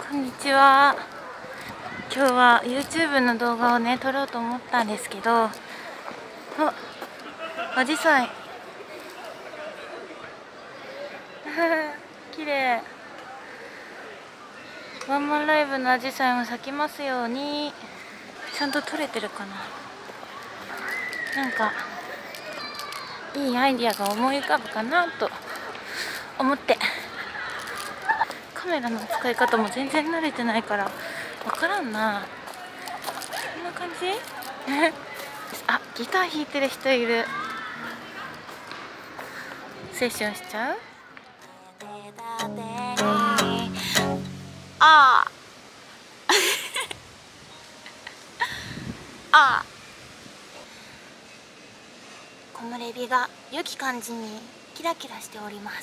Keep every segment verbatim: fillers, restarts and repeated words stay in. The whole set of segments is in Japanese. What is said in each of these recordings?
こんにちは。今日は YouTube の動画をね撮ろうと思ったんですけど、あ、アジサイ綺麗。ワンマンライブのアジサイも咲きますように。ちゃんと撮れてるかな。なんかいいアイディアが思い浮かぶかなと思って。カメラの使い方も全然慣れてないから分からんな。こんな感じあ、ギター弾いてる人いる。セッションしちゃう。ああああ、木漏れ日が良き感じにキラキラしております。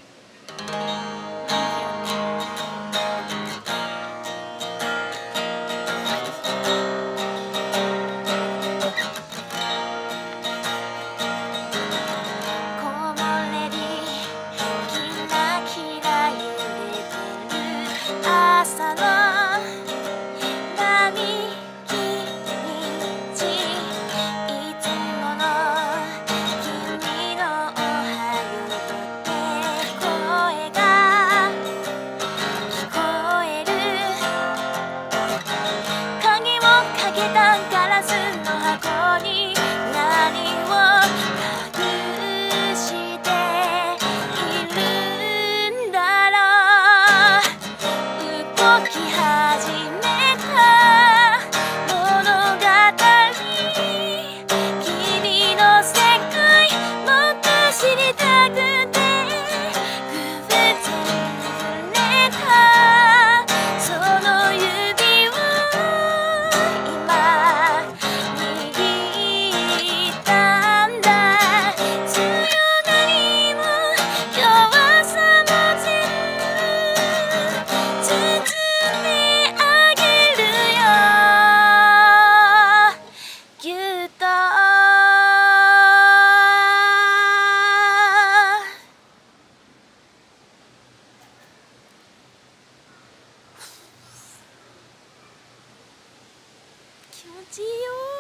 朝の並木道、いつもの君のおはようって声が聞こえる。鍵をかけたガラスの箱に何を隠しているんだろう。動き始めた物語、君の世界もっと知りたくて偶然触れたその指を今握ったんだ。強がりも弱さも全部包んであげるよ、ぎゅっと。気持ちいいよ。